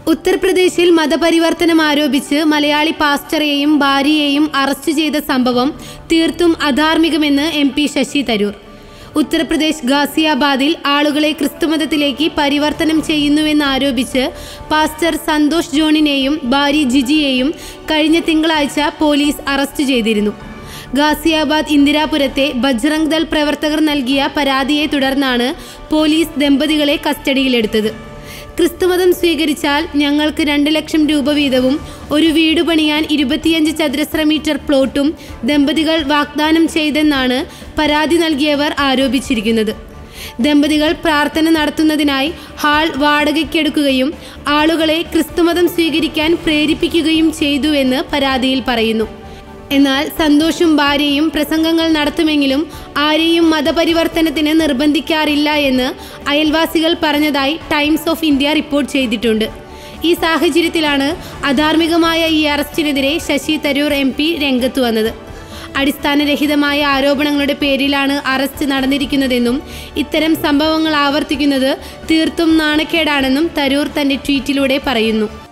ഉത്തർപ്രദേശിൽ മതപരിവർത്തനം ആരോപിച്ച് മലയാളി പാസ്റ്ററെയും ഭാര്യയെയും അറസ്റ്റ് ചെയ്ത സംഭവം തീർത്തും അധാർമികമെന്ന് MP ശശി തരൂർ. ഉത്തർപ്രദേശ് ഗാസിയാബാദിൽ ആളുകളെ ക്രിസ്തുമതത്തിലേക്ക് പരിവർത്തനം ചെയ്യുന്നുവെന്നാരോപിച്ച് പാസ്റ്റർ സന്തോഷ് ജോണിനെയും ഭാര്യ ജിജിയെയും കഴിഞ്ഞ തിങ്കളാഴ്ച പോലീസ് അറസ്റ്റ് ചെയ്തിരുന്നു. ഗാസിയാബാദ് ഇന്ദിരാപുരത്തെ ബജ്റംഗ് ദൾ പ്രവർത്തകർ നൽകിയ പരാതിയെ തുടർന്നാണ് പോലീസ് ദമ്പതികളെ കസ്റ്റഡിയിലെടുത്തത്. ക്രിസ്തുമതം സ്വീകരിച്ചാൽ ഞങ്ങൾക്ക് 2 ലക്ഷം രൂപ വീതവും ഒരു വീട് പണിയാൻ 25 ചതുരശ്ര മീറ്റർ പ്ലോട്ടും ദമ്പതികൾ വാഗ്ദാനം ചെയ്തെന്നാണ് പരാതി നൽകിയവർ ആരോപിച്ചിരിക്കുന്നത്. ദമ്പതികൾ പ്രാർത്ഥന നടത്തുന്നതിനായി ഹാൾ വാടകയ്ക്കെടുക്കുകയും ആളുകളെ ക്രിസ്തുമതം സ്വീകരിക്കാൻ പ്രേരിപ്പിക്കുകയും ചെയ്തുവെന്ന് പരാതിയിൽ പറയുന്നു. എന്നാൽ സന്തോഷും ഭാര്യയും പ്രസംഗങ്ങൾ നടത്തുമെങ്കിലും ആരെയും മതപരിവർത്തനത്തിന് നിർബന്ധിക്കാറില്ല എന്ന് അയൽവാസികൾ പറഞ്ഞതായി ടൈംസ് ഓഫ് ഇന്ത്യ റിപ്പോർട്ട് ചെയ്തിട്ടുണ്ട്. ഈ സാഹചര്യത്തിലാണ് അധാർമികമായ ഈ അറസ്റ്റിനെതിരെ ശശി തരൂർ MP രംഗത്ത് വന്നത്. അടിസ്ഥാനരഹിതമായ ആരോപണങ്ങളുടെ പേരിലാണ് അറസ്റ്റ് നടന്നിരിക്കുന്നതെന്നും ഇത്തരം സംഭവങ്ങൾ ആവർത്തിക്കുന്നത് തീർത്തും നാണക്കേടാണെന്നും തരൂർ തന്റെ ട്വീറ്റിലൂടെ പറയുന്നു.